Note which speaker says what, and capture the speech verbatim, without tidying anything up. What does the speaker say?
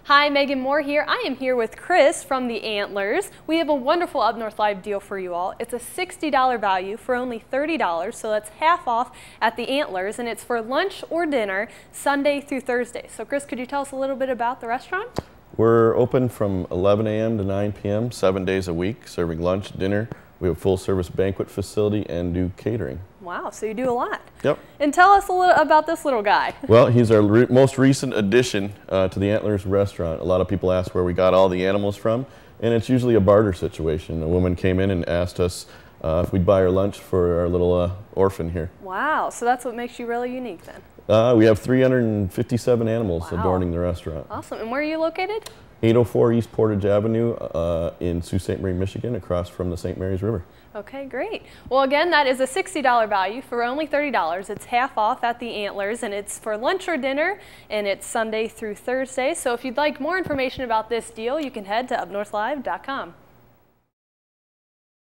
Speaker 1: Hi, Megan Moore here. I am here with Chris from the Antlers. We have a wonderful Up North Live deal for you all. It's a sixty dollar value for only thirty dollars, so that's half off at the Antlers, and it's for lunch or dinner Sunday through Thursday. So Chris, could you tell us a little bit about the restaurant?
Speaker 2: We're open from eleven A M to nine P M seven days a week, serving lunch, dinner. We have a full service banquet facility and do catering.
Speaker 1: Wow, so you do a lot.
Speaker 2: Yep.
Speaker 1: And tell us a little about this little guy.
Speaker 2: Well, he's our re most recent addition uh, to the Antlers restaurant. A lot of people ask where we got all the animals from, and it's usually a barter situation. A woman came in and asked us uh, if we'd buy her lunch for our little uh, orphan here.
Speaker 1: Wow, so that's what makes you really unique then.
Speaker 2: Uh, we have three hundred fifty-seven animals
Speaker 1: Wow.
Speaker 2: adorning the restaurant.
Speaker 1: Awesome. And where are you located?
Speaker 2: eight oh four East Portage Avenue uh, in Sault Ste. Marie, Michigan, across from the Saint Mary's River.
Speaker 1: Okay, great. Well, again, that is a sixty dollar value for only thirty dollars. It's half off at the Antlers, and it's for lunch or dinner, and it's Sunday through Thursday. So if you'd like more information about this deal, you can head to up north live dot com.